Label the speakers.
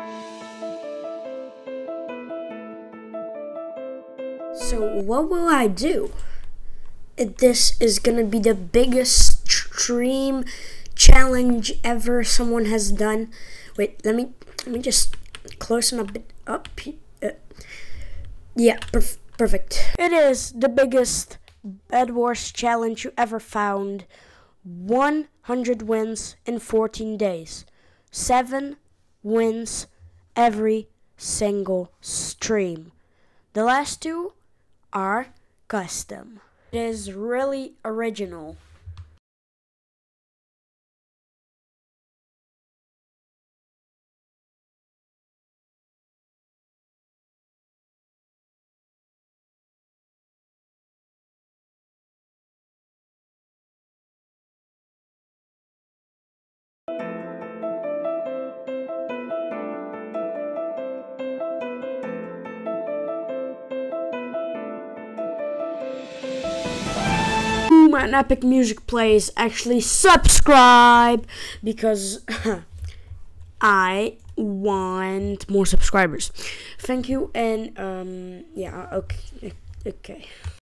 Speaker 1: So what will I do? This is gonna be the biggest stream challenge ever someone has done. Wait, let me just close it a bit up. Yeah, perfect. It is the biggest Bedwars challenge you ever found. 100 wins in 14 days. 7 wins every single stream. The last 2 are custom. It is really original. An epic music plays. Actually subscribe because I want more subscribers. Thank you, and yeah, okay.